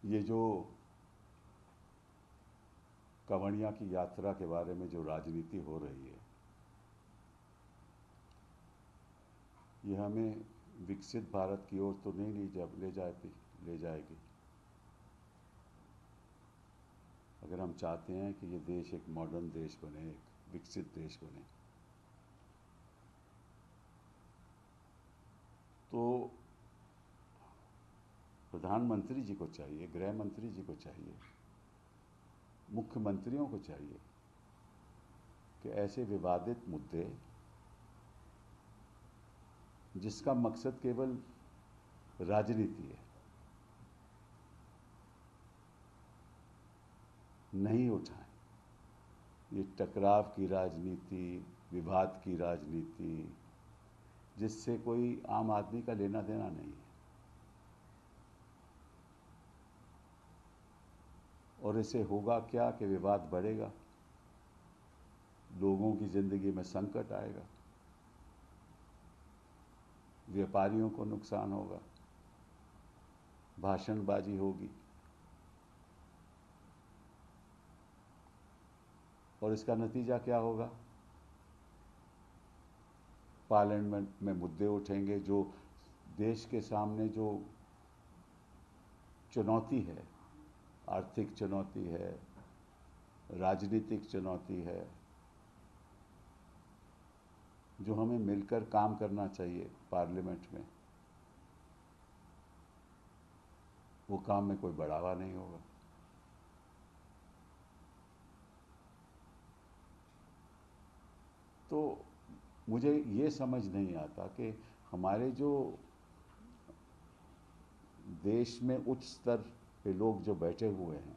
ये जो कंवड़िया की यात्रा के बारे में जो राजनीति हो रही है, ये हमें विकसित भारत की ओर तो नहीं ले जाएगी। अगर हम चाहते हैं कि ये देश एक मॉडर्न देश बने, एक विकसित देश बने, तो प्रधानमंत्री जी को चाहिए, गृह मंत्री जी को चाहिए, मुख्यमंत्रियों को चाहिए कि ऐसे विवादित मुद्दे जिसका मकसद केवल राजनीति है, नहीं उठाएं। ये टकराव की राजनीति, विवाद की राजनीति, जिससे कोई आम आदमी का लेना देना नहीं है, और इससे होगा क्या कि विवाद बढ़ेगा, लोगों की जिंदगी में संकट आएगा, व्यापारियों को नुकसान होगा, भाषणबाजी होगी, और इसका नतीजा क्या होगा? पार्लियामेंट में मुद्दे उठेंगे जो देश के सामने जो चुनौती है, आर्थिक चुनौती है, राजनीतिक चुनौती है, जो हमें मिलकर काम करना चाहिए पार्लियामेंट में, वो काम में कोई बढ़ावा नहीं होगा। तो मुझे ये समझ नहीं आता कि हमारे जो देश में उच्च स्तर पे लोग जो बैठे हुए हैं,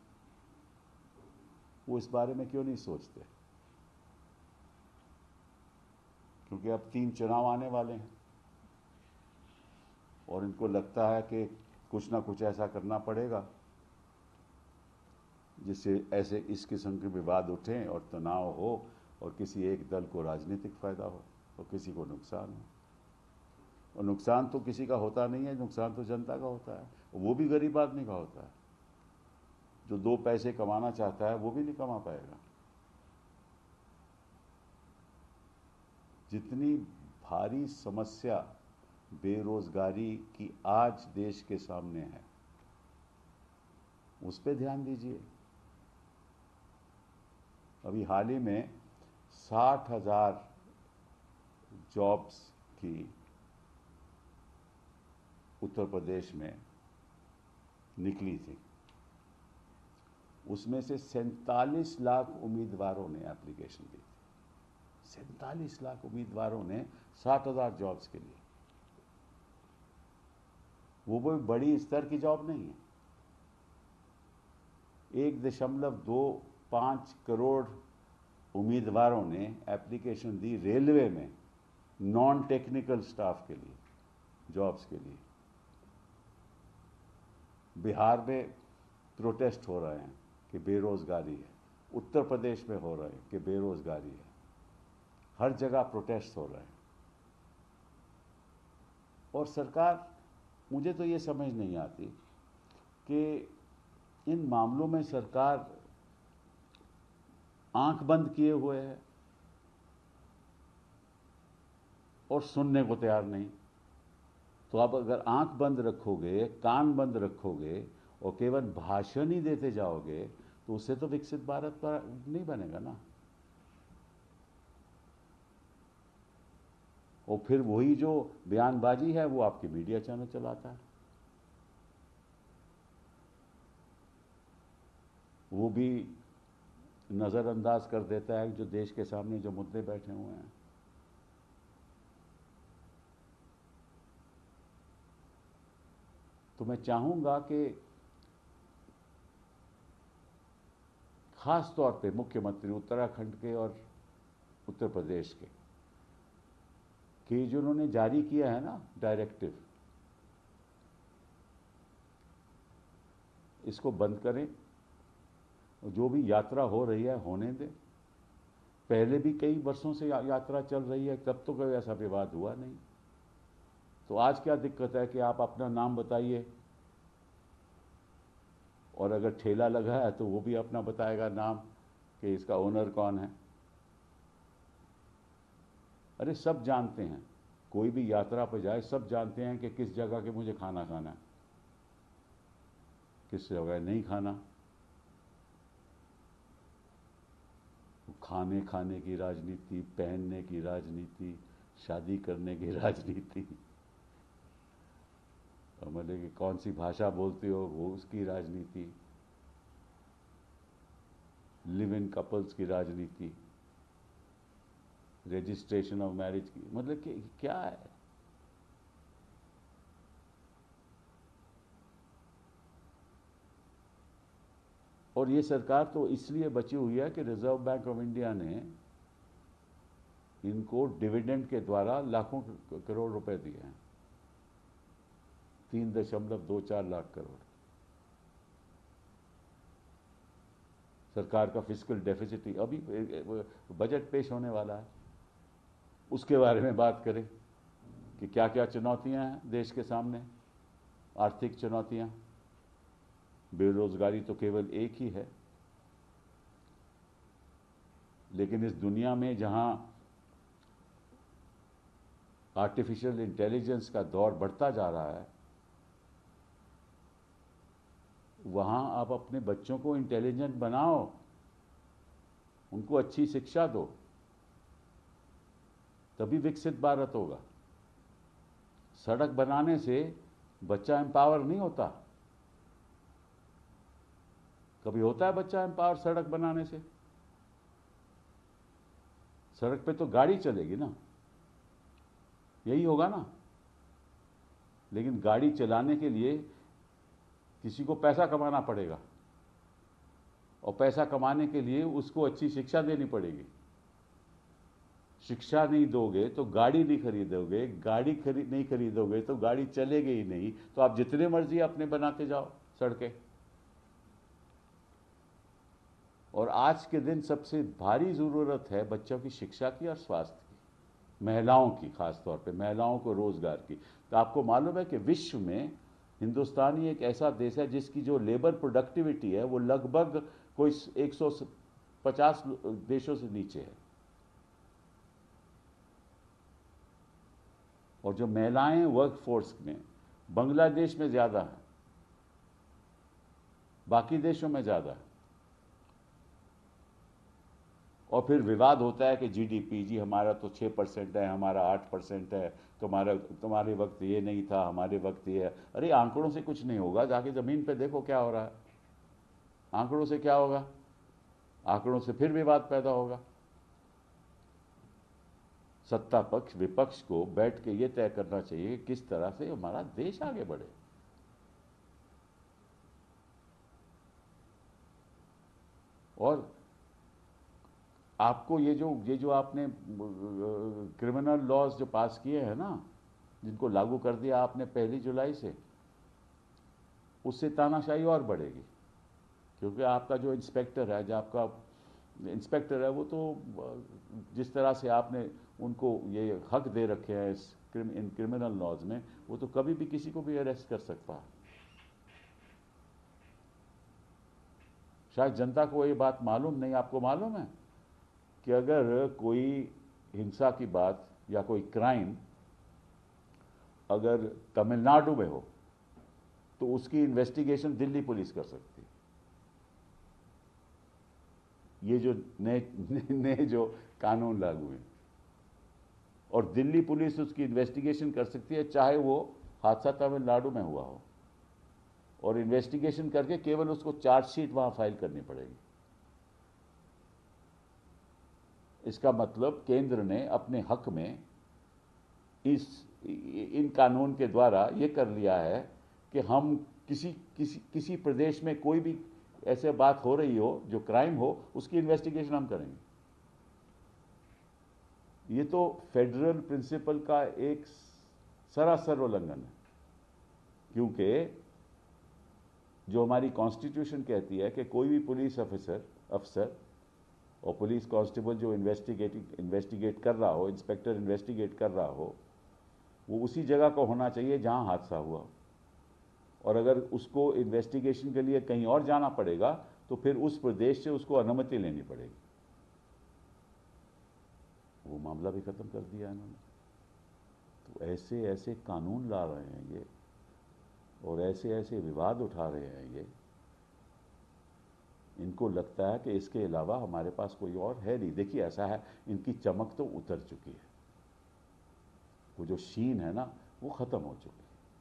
वो इस बारे में क्यों नहीं सोचते? क्योंकि अब 3 चुनाव आने वाले हैं और इनको लगता है कि कुछ ना कुछ ऐसा करना पड़ेगा जिससे ऐसे इस किस्म के विवाद उठें और तनाव हो, और किसी एक दल को राजनीतिक फायदा हो और किसी को नुकसान हो। और नुकसान तो किसी का होता नहीं है, नुकसान तो जनता का होता है, वो भी गरीब आदमी का होता है। जो 2 पैसे कमाना चाहता है वो भी नहीं कमा पाएगा। जितनी भारी समस्या बेरोजगारी की आज देश के सामने है, उस पर ध्यान दीजिए। अभी हाल ही में 60,000 जॉब्स की उत्तर प्रदेश में निकली थी। उसमें से 47 लाख उम्मीदवारों ने एप्लीकेशन दी थी। 47 लाख उम्मीदवारों ने 60,000 जॉब्स के लिए। वो कोई बड़ी स्तर की जॉब नहीं है। 1.25 करोड़ उम्मीदवारों ने एप्लीकेशन दी रेलवे में नॉन टेक्निकल स्टाफ के लिए, जॉब्स के लिए। बिहार में प्रोटेस्ट हो रहे हैं कि बेरोजगारी है, उत्तर प्रदेश में हो रहे हैं कि बेरोजगारी है, हर जगह प्रोटेस्ट हो रहे हैं। और सरकार, मुझे तो ये समझ नहीं आती कि इन मामलों में सरकार आंख बंद किए हुए है और सुनने को तैयार नहीं। तो आप अगर आंख बंद रखोगे, कान बंद रखोगे और केवल भाषण ही देते जाओगे, तो उससे तो विकसित भारत पर नहीं बनेगा ना। और फिर वही जो बयानबाजी है वो आपके मीडिया चैनल चलाता है, वो भी नज़रअंदाज कर देता है जो देश के सामने जो मुद्दे बैठे हुए हैं। तो मैं चाहूंगा कि खास तौर पे मुख्यमंत्री उत्तराखंड के और उत्तर प्रदेश के कि जिन्होंने जारी किया है ना डायरेक्टिव, इसको बंद करें। जो भी यात्रा हो रही है होने दें। पहले भी कई वर्षों से यात्रा चल रही है, तब तो कोई ऐसा विवाद हुआ नहीं। तो आज क्या दिक्कत है कि आप अपना नाम बताइए और अगर ठेला लगा है तो वो भी अपना बताएगा नाम कि इसका ओनर कौन है। अरे सब जानते हैं, कोई भी यात्रा पर जाए सब जानते हैं कि किस जगह के मुझे खाना खाना है, किस जगह नहीं खाना। खाने की राजनीति, पहनने की राजनीति, शादी करने की राजनीति, मतलब कि कौन सी भाषा बोलते हो वो उसकी राजनीति, लिव इन कपल्स की राजनीति, रजिस्ट्रेशन ऑफ मैरिज की, मतलब कि क्या है। और ये सरकार तो इसलिए बची हुई है कि रिजर्व बैंक ऑफ इंडिया ने इनको डिविडेंड के द्वारा लाखों करोड़ रुपए दिए हैं, 3.24 लाख करोड़। सरकार का फिस्कल डेफिसिट, अभी बजट पेश होने वाला है, उसके बारे में बात करें कि क्या क्या चुनौतियां हैं देश के सामने। आर्थिक चुनौतियां, बेरोजगारी तो केवल एक ही है, लेकिन इस दुनिया में जहां आर्टिफिशियल इंटेलिजेंस का दौर बढ़ता जा रहा है, वहां आप अपने बच्चों को इंटेलिजेंट बनाओ, उनको अच्छी शिक्षा दो, तभी विकसित भारत होगा। सड़क बनाने से बच्चा एम्पावर नहीं होता। कभी होता है बच्चा एम्पावर सड़क बनाने से? सड़क पे तो गाड़ी चलेगी ना, यही होगा ना। लेकिन गाड़ी चलाने के लिए किसी को पैसा कमाना पड़ेगा, और पैसा कमाने के लिए उसको अच्छी शिक्षा देनी पड़ेगी। शिक्षा नहीं दोगे तो गाड़ी नहीं खरीदोगे, गाड़ी नहीं खरीदोगे तो गाड़ी चलेगी ही नहीं। तो आप जितने मर्जी अपने बनाते जाओ सड़कें। और आज के दिन सबसे भारी ज़रूरत है बच्चों की शिक्षा की और स्वास्थ्य की, महिलाओं की, खासतौर पे महिलाओं को रोजगार की। तो आपको मालूम है कि विश्व में हिंदुस्तान ही एक ऐसा देश है जिसकी जो लेबर प्रोडक्टिविटी है वो लगभग कोई 150 देशों से नीचे है। और जो महिलाएं वर्क फोर्स में, बांग्लादेश में ज़्यादा है, बाकी देशों में ज़्यादा है। और फिर विवाद होता है कि जीडीपी, जी हमारा तो 6% है, हमारा 8% है, तुम्हारे वक्त ये नहीं था, हमारे वक्त ये है। अरे आंकड़ों से कुछ नहीं होगा, जाके ज़मीन पे देखो क्या हो रहा है। आंकड़ों से क्या होगा? आंकड़ों से फिर विवाद पैदा होगा। सत्ता पक्ष विपक्ष को बैठ के ये तय करना चाहिए कि किस तरह से हमारा देश आगे बढ़े। और आपको ये जो आपने क्रिमिनल लॉज जो पास किए हैं ना, जिनको लागू कर दिया आपने 1 जुलाई से, उससे तानाशाही और बढ़ेगी। क्योंकि आपका जो इंस्पेक्टर है, जो आपका इंस्पेक्टर है, वो तो जिस तरह से आपने उनको ये हक दे रखे हैं इन क्रिमिनल लॉज में, वो तो कभी भी किसी को भी अरेस्ट कर सकता है। शायद जनता को ये बात मालूम नहीं। आपको मालूम है कि अगर कोई हिंसा की बात या कोई क्राइम अगर तमिलनाडु में हो तो उसकी इन्वेस्टिगेशन दिल्ली पुलिस कर सकती है। ये जो नए जो कानून लागू हैं, और दिल्ली पुलिस उसकी इन्वेस्टिगेशन कर सकती है, चाहे वो हादसा तमिलनाडु में हुआ हो, और इन्वेस्टिगेशन करके केवल उसको चार्जशीट वहां फाइल करनी पड़ेगी। इसका मतलब केंद्र ने अपने हक में इन कानून के द्वारा ये कर लिया है कि हम किसी प्रदेश में कोई भी ऐसे बात हो रही हो जो क्राइम हो, उसकी इन्वेस्टिगेशन हम करेंगे। ये तो फेडरल प्रिंसिपल का एक सरासर उल्लंघन है, क्योंकि जो हमारी कॉन्स्टिट्यूशन कहती है कि कोई भी पुलिस अफसर और पुलिस कांस्टेबल जो इन्वेस्टिगेट कर रहा हो, इंस्पेक्टर इन्वेस्टिगेट कर रहा हो, वो उसी जगह को होना चाहिए जहां हादसा हुआ। और अगर उसको इन्वेस्टिगेशन के लिए कहीं और जाना पड़ेगा तो फिर उस प्रदेश से उसको अनुमति लेनी पड़ेगी। वो मामला भी खत्म कर दिया इन्होंने। तो ऐसे ऐसे कानून ला रहे हैं ये, और ऐसे ऐसे विवाद उठा रहे हैं ये। इनको लगता है कि इसके अलावा हमारे पास कोई और है नहीं। देखिए ऐसा है, इनकी चमक तो उतर चुकी है, वो जो शीन है ना वो खत्म हो चुकी है।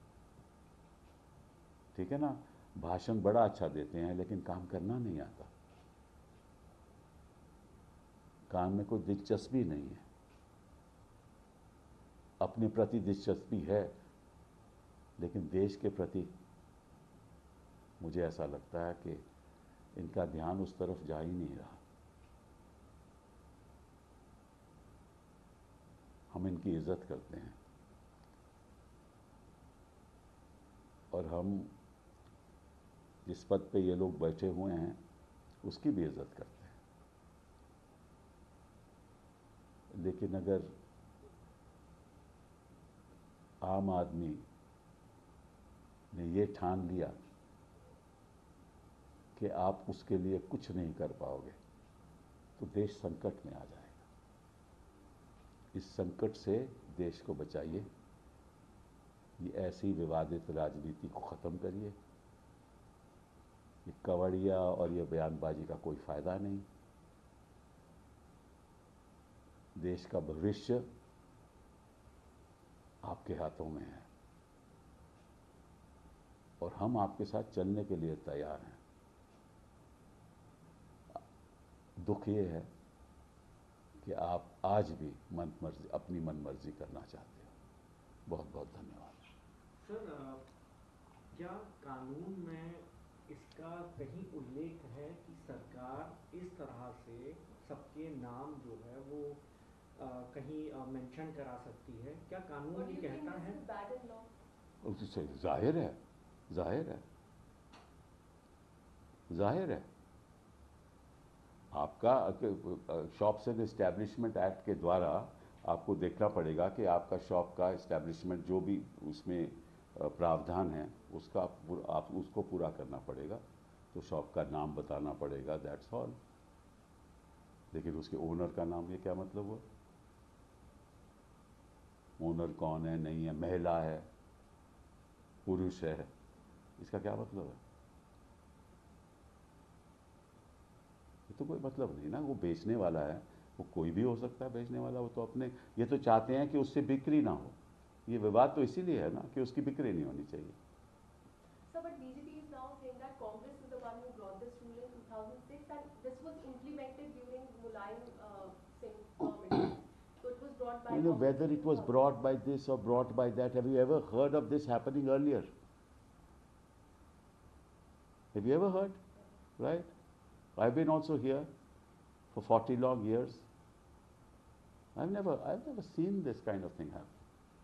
ठीक है ना, भाषण बड़ा अच्छा देते हैं लेकिन काम करना नहीं आता, काम में कोई दिलचस्पी नहीं है। अपने प्रति दिलचस्पी है लेकिन देश के प्रति मुझे ऐसा लगता है कि इनका ध्यान उस तरफ जा ही नहीं रहा। हम इनकी इज्जत करते हैं और हम जिस पद पे ये लोग बैठे हुए हैं उसकी भी इज्जत करते हैं। लेकिन अगर आम आदमी ने ये ठान लिया कि आप उसके लिए कुछ नहीं कर पाओगे तो देश संकट में आ जाएगा। इस संकट से देश को बचाइए, ये ऐसी विवादित राजनीति को ख़त्म करिए। ये कवड़िया और ये बयानबाजी का कोई फ़ायदा नहीं। देश का भविष्य आपके हाथों में है और हम आपके साथ चलने के लिए तैयार हैं। दुख ये है कि आप आज भी अपनी मनमर्जी करना चाहते हो। बहुत बहुत धन्यवाद। सर, क्या कानून में इसका कहीं उल्लेख है कि सरकार इस तरह से सबके नाम जो है वो कहीं मेंशन करा सकती है? क्या कानून ये कहता है? जाहिर है, जाहिर है, जाहिर है। आपका शॉप्स एंड एस्टैब्लिशमेंट एक्ट के द्वारा आपको देखना पड़ेगा कि आपका शॉप का एस्टैब्लिशमेंट जो भी उसमें प्रावधान है उसका आप उसको पूरा करना पड़ेगा। तो शॉप का नाम बताना पड़ेगा, दैट्स ऑल। लेकिन उसके ओनर का नाम, ये क्या मतलब हुआ? ओनर कौन है, नहीं है, महिला है, पुरुष है, इसका क्या मतलब है? ये तो कोई मतलब नहीं ना। वो बेचने वाला है, वो कोई भी हो सकता है बेचने वाला। वो तो अपने ये तो चाहते हैं कि उससे बिक्री ना हो। ये विवाद तो इसीलिए है ना कि उसकी बिक्री नहीं होनी चाहिए। Sir, but BJP is now saying that Congress is the one who brought this rule in 2006 and this was implemented during Mulayam Singh government. So it was brought by You know, whether it was brought by this or brought by that, have you ever heard of this happening earlier? Have you ever heard? Right? I've been also here for 40 long years. I've never seen this kind of thing happen.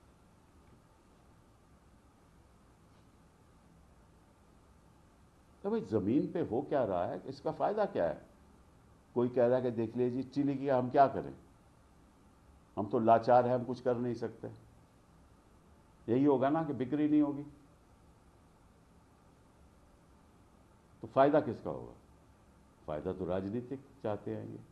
तो भाई ज़मीन पे हो क्या रहा है, इसका फ़ायदा क्या है? कोई कह रहा है कि देख लीजिए चीनी की हम क्या करें, हम तो लाचार हैं, हम कुछ कर नहीं सकते। यही होगा ना कि बिक्री नहीं होगी, तो फ़ायदा किसका होगा? फ़ायदा तो राजनीतिक चाहते हैं ये।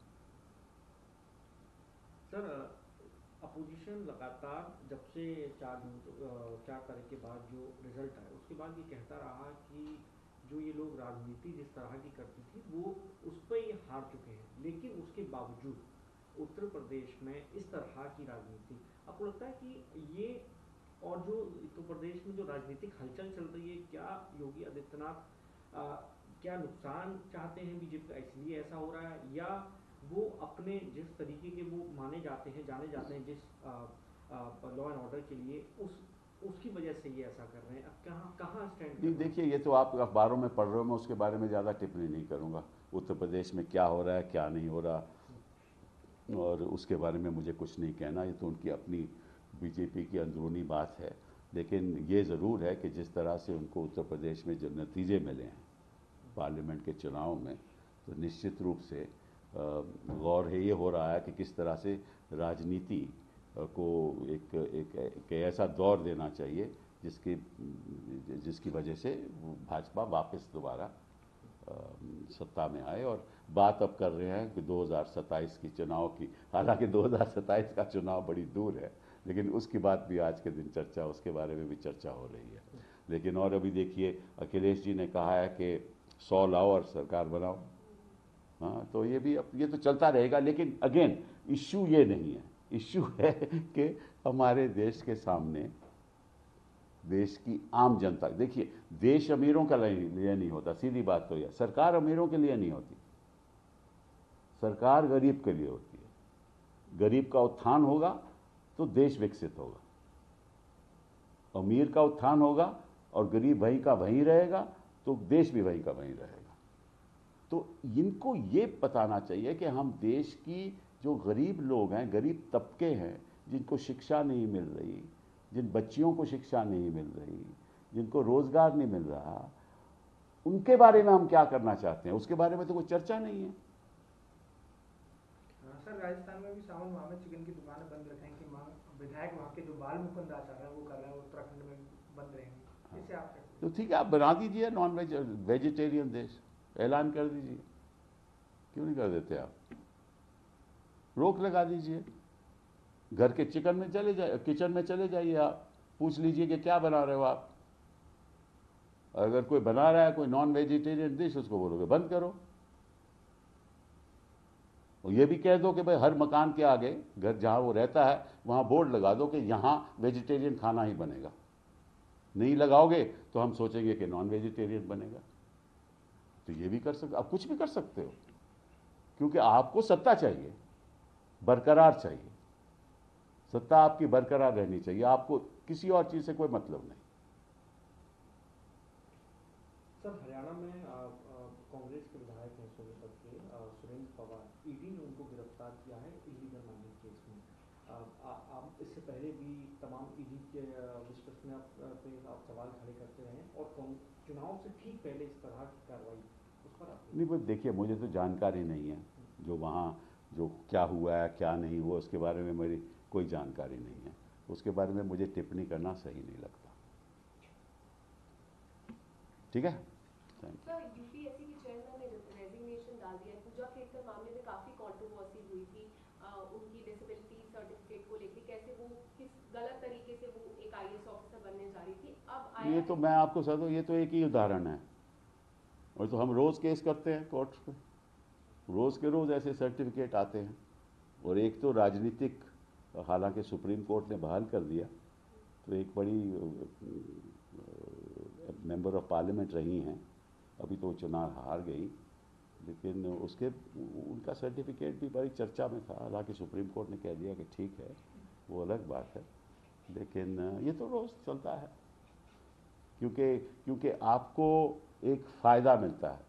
सर, अपोजिशन लगातार जब से 4 तारीख के बाद जो रिजल्ट आया उसके बाद ये कहता रहा कि जो ये लोग राजनीति जिस तरह की करती थी वो उस पर ये हार चुके हैं। लेकिन उसके बावजूद उत्तर प्रदेश में इस तरह की राजनीति, आपको लगता है कि ये और जो उत्तर प्रदेश में जो राजनीतिक हलचल चल रही है, क्या योगी आदित्यनाथ क्या नुकसान चाहते हैं बीजेपी का, इसलिए ऐसा हो रहा है, या वो अपने जिस तरीके के वो माने जाते हैं, जाने जाते हैं जिस लॉ एंड ऑर्डर के लिए, उसकी वजह से ये ऐसा कर रहे हैं? अब कहाँ स्टैंड? नहीं, देखिए ये तो आप अखबारों में पढ़ रहे हो, मैं उसके बारे में ज़्यादा टिप्पणी नहीं करूँगा। उत्तर प्रदेश में क्या हो रहा है क्या नहीं हो रहा और उसके बारे में मुझे कुछ नहीं कहना। ये तो उनकी अपनी बीजेपी की अंदरूनी बात है। लेकिन ये ज़रूर है कि जिस तरह से उनको उत्तर प्रदेश में जो नतीजे मिले हैं पार्लियामेंट के चुनाव में, तो निश्चित रूप से गौर है ये हो रहा है कि किस तरह से राजनीति को एक ऐसा दौर देना चाहिए जिसकी वजह से भाजपा वापस दोबारा सत्ता में आए। और बात अब कर रहे हैं कि 2027 की चुनाव की, हालांकि 2027 का चुनाव बड़ी दूर है, लेकिन उसकी बात भी आज के दिन चर्चा, उसके बारे में भी चर्चा हो रही है। लेकिन और अभी देखिए अखिलेश जी ने कहा है कि 100 लाओ और सरकार बनाओ। हाँ, तो ये भी अब ये तो चलता रहेगा। लेकिन अगेन इश्यू ये नहीं है, इश्यू है कि हमारे देश के सामने देश की आम जनता, देखिए देश अमीरों का लिए नहीं होता, सीधी बात तो यह, सरकार अमीरों के लिए नहीं होती, सरकार गरीब के लिए होती है। गरीब का उत्थान होगा तो देश विकसित होगा, अमीर का उत्थान होगा और गरीब वहीं का वहीं रहेगा तो देश भी वहीं का वहीं रहेगा। तो इनको ये बताना चाहिए कि हम देश की जो गरीब लोग हैं, गरीब तबके हैं, जिनको शिक्षा नहीं मिल रही, जिन बच्चियों को शिक्षा नहीं मिल रही, जिनको रोजगार नहीं मिल रहा, उनके बारे में हम क्या करना चाहते हैं, उसके बारे में तो कोई चर्चा नहीं है। सर, राजस्थान में भी सावन माह में चिकन की दुकानें बंद रखें कि विधायक वहाँ के जो बाल मुकुंद आचार्य है वो कर रहे हैं, उत्तराखंड में बंद रहेंगे, इसे आप तो ठीक है, आप बना दीजिए नॉन वेजिटेरियन देश, ऐलान कर दीजिए, क्यों नहीं कर देते आप? रोक लगा दीजिए, घर के किचन में चले जाइए, आप पूछ लीजिए कि क्या बना रहे हो आप। अगर कोई बना रहा है कोई नॉन वेजिटेरियन डिश, उसको बोलोगे बंद करो। और ये भी कह दो कि भाई हर मकान के आगे, घर जहां वो रहता है वहां बोर्ड लगा दो कि यहां वेजिटेरियन खाना ही बनेगा। नहीं लगाओगे तो हम सोचेंगे कि नॉन वेजिटेरियन बनेगा। तो ये भी कर सकते, आप कुछ भी कर सकते हो, क्योंकि आपको सत्ता चाहिए, बरकरार चाहिए, सत्ता आपकी बरकरार रहनी चाहिए, आपको किसी और चीज से कोई मतलब नहीं। सर, हरियाणा में कांग्रेस के विधायक हैं सोनीपत के सुरेंद्र पवार, ईडी ने उनको गिरफ्तार किया है इलीगल माइनिंग केस में। आप इससे पहले भी तमाम ईडी के विश्वसनीयता पे आप सवाल खड़े करते रहे और चुनाव से ठीक पहले इस तरह की कार्रवाई, उस पर आप नहीं, बस देखिए मुझे तो जानकारी नहीं है जो वहाँ जो क्या हुआ है क्या नहीं हुआ, उसके बारे में मेरी कोई जानकारी नहीं है, उसके बारे में मुझे टिप्पणी करना सही नहीं लगता। ठीक है, थैंक यू। सर, यूपीएससी के चेयरमैन ने रेजिग्नेशन डाल दिया है। पूजा खेतकर मामले में काफी कंट्रोवर्सी हुई थी, उनकी डिसेबिलिटी सर्टिफिकेट को लेकर, कैसे वो किस गलत तरीके से वो एक आईएएस ऑफिसर बनने जा रही थी। अब आया ये तो मैं आपको सर, ये तो एक ही उदाहरण है, और तो हम रोज केस करते हैं कोर्ट पे, रोज के रोज ऐसे सर्टिफिकेट आते हैं। और एक तो राजनीतिक, हालांकि सुप्रीम कोर्ट ने बहाल कर दिया, तो एक बड़ी मेंबर ऑफ पार्लियामेंट रही हैं, अभी तो चुनाव हार गई, लेकिन उसके उनका सर्टिफिकेट भी बड़ी चर्चा में था। हालांकि सुप्रीम कोर्ट ने कह दिया कि ठीक है, वो अलग बात है, लेकिन ये तो रोज चलता है, क्योंकि आपको एक फ़ायदा मिलता है,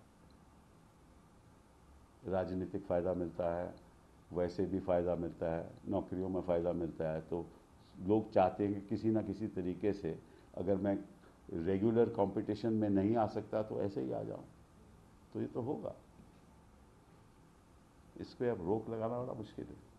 राजनीतिक फ़ायदा मिलता है, वैसे भी फ़ायदा मिलता है, नौकरियों में फ़ायदा मिलता है। तो लोग चाहते हैं कि किसी ना किसी तरीके से, अगर मैं रेगुलर कंपटीशन में नहीं आ सकता तो ऐसे ही आ जाऊं, तो ये तो होगा। इस पर अब रोक लगाना बड़ा मुश्किल है।